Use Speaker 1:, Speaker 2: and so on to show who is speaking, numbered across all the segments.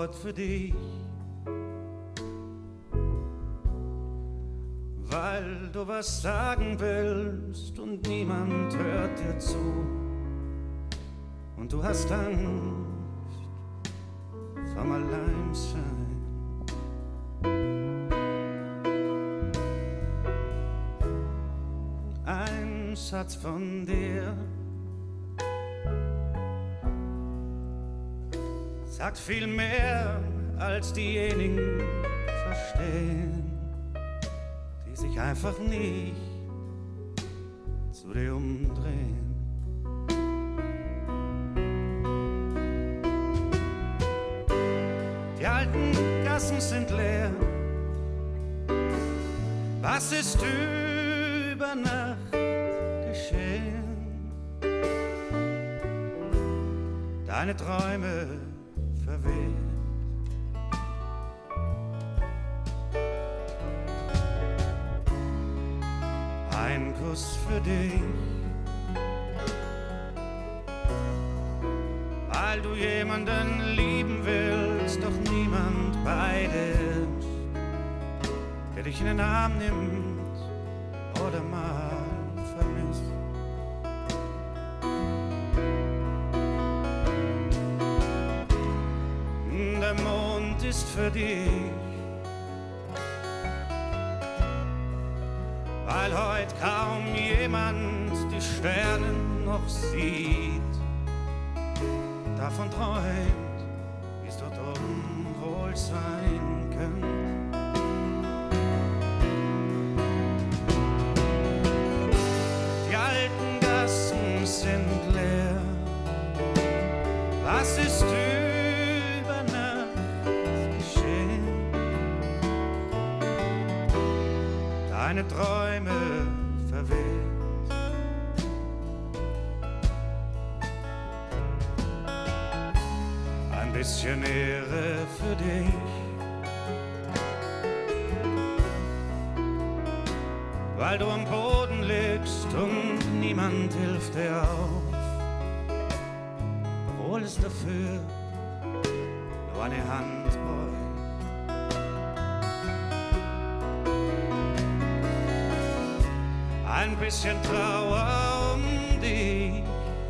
Speaker 1: Wort für dich, weil du was sagen willst und niemand hört dir zu. Und du hast Angst vom Alleinsein. Ein Satz von dir sagt viel mehr, als diejenigen verstehen, die sich einfach nicht zu dir umdrehen. Die alten Gassen sind leer. Was ist über Nacht geschehen? Deine Träume verweht. Ein Kuss für dich, weil du jemanden lieben willst, doch niemand bei dir ist, der dich in den Arm nimmt oder mal vermisst. Der Mond ist für dich, weil heute kaum jemand die Sterne noch sieht, davon träumt, wie es dort oben wohl sein könnte. Die alten Gassen sind leer. Was ist über Nacht geschehen? Deine Träume verweht. Ein bisschen Ehre für dich, weil du am Boden liegst und niemand hilft dir auf, obwohl es dafür nur eine Hand beugt. Ein bisschen Trauer um dich,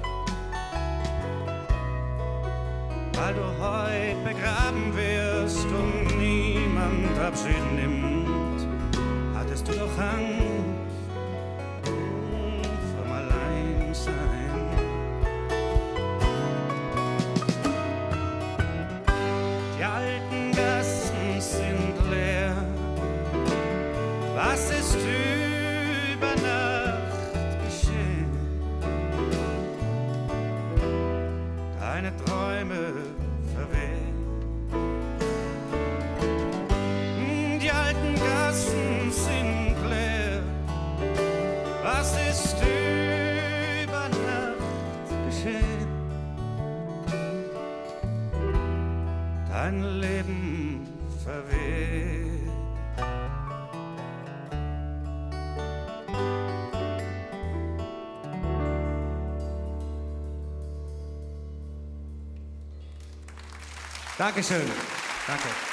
Speaker 1: weil du heut begraben wirst und niemand Abschied nimmt. Hattest du doch Angst vom Alleinsein. Die alten Gassen sind leer. Was ist über Nacht geschehen? Deine Träume verweht. Die alten Gassen sind leer. Was ist über Nacht geschehen? Dein Leben verweht. Dankeschön. Danke.